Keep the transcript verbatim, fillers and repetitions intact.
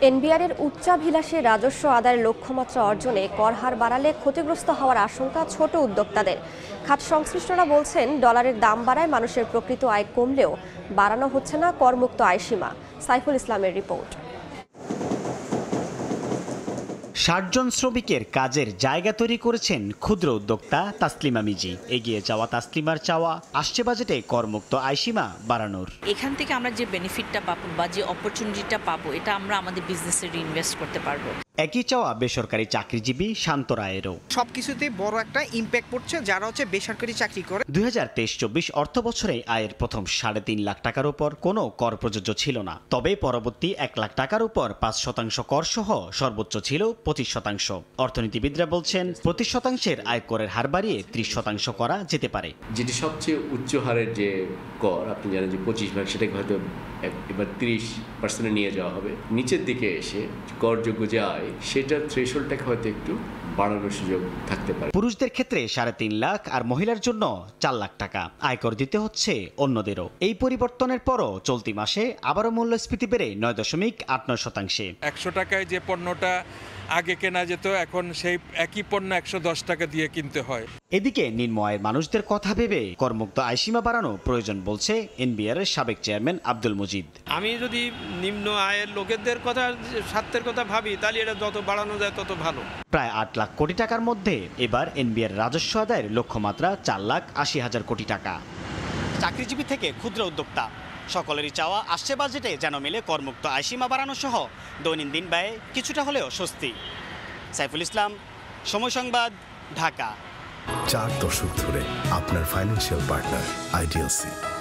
এনবিআরের উচ্চাভিলাষী রাজস্ব আদায়ের লক্ষ্যমাত্রা অর্জনে কর হার বাড়ালে ক্ষতিগ্রস্ত হওয়ার আশঙ্কা ছোট উদ্যোক্তাদের। খাত সংশ্লিষ্টরা বলছেন, ডলারের দাম বাড়ায় মানুষের প্রকৃত আয় কমলেও বাড়ানো হচ্ছে না করমুক্ত আয়সীমা। সাইফুল ইসলামের রিপোর্ট। ষাট জন শ্রমিকের কাজের জায়গা তৈরি করেছেন ক্ষুদ্র উদ্যোক্তা তাসলিমা মিজি। এগিয়ে যাওয়া তাসলিমার চাওয়া আসছে বাজেটে করমুক্ত আয়সীমা বাড়ানোর। এখান থেকে আমরা যে বেনিফিটটা পাবো বা যে অপরচুনিটিটা পাবো, এটা আমরা আমাদের বিজনেসে রিইনভেস্ট করতে পারবো। একই চাওয়া বেসরকারি চাকরিজীবী শান্ত রায়েরও। সবকিছুতেই বড় একটা ইম্প্যাক্ট পড়ছে যারা হচ্ছে বেসরকারি চাকরি করে। দুই হাজার তেইশ চব্বিশ অর্থ বছরে আয়ের প্রথম সাড়ে তিন লাখ টাকার উপর কোনো কর প্রযোজ্য ছিল না। তবে পরবর্তী এক লাখ টাকার উপর পাঁচ শতাংশ কর সহ সর্বোচ্চ ছিল পঁচিশ শতাংশ। অর্থনীতিবিদরা বলছেন, পঁচিশ শতাংশের আয়করের হার বাড়িয়ে ত্রিশ শতাংশ করা যেতে পারে। যেটি সবচেয়ে উচ্চ হারের যে কর, আপনি জানেন যে পঁচিশ ভাগ, সেটাকে হয়তো এবার তিরিশ পার্সেন্টে নিয়ে যাওয়া হবে। নিচের দিকে এসে করযোগ্য যে আয়, সেটার থ্রেশহোল্ডটাকে হয়তো একটু বাড়ানোর সুযোগ থাকতে পারে। পুরুষদের ক্ষেত্রে সাড়ে তিন লাখ আর মহিলার জন্য চার লাখ টাকা আয়কর দিতে হচ্ছে অন্যদেরও। এই পরিবর্তনের পরও চলতি মাসে আবারও মূল্যস্ফীতি বেড়ে নয় দশমিক আট নয় শতাংশে। একশো টাকায় যে পণ্যটা আগে কেনা যেত, এখন সেই একই পণ্য একশো দশ টাকা দিয়ে কিনতে হয়। এদিকে নিম্ন আয়ের মানুষদের কথা ভেবে করমুক্ত আয়সীমা বাড়ানো প্রয়োজন বলছে এনবিআর এর সাবেক চেয়ারম্যান আব্দুল মজিদ। আমি যদি নিম্ন আয়ের লোকেদের কথা, স্বার্থের কথা ভাবি, তাহলে এটা যত বাড়ানো যায় তত ভালো। প্রায় আট লাখ কোটি টাকার মধ্যে এবার এনবিআর রাজস্ব আদায়ের লক্ষ্যমাত্রা চার লাখ আশি হাজার কোটি টাকা। চাকরিজীবী থেকে ক্ষুদ্র উদ্যোক্তা সকলেরই চাওয়া আসছে বাজেটে যেন মেলে করমুক্ত আয়সীমা বাড়ানো সহ দৈনন্দিন ব্যয়ে কিছুটা হলেও স্বস্তি। সাইফুল ইসলাম, সময় সংবাদ, ঢাকা। চার দশক ধরে আপনার ফাইন্যান্সিয়াল পার্টনার আইডিএলসি।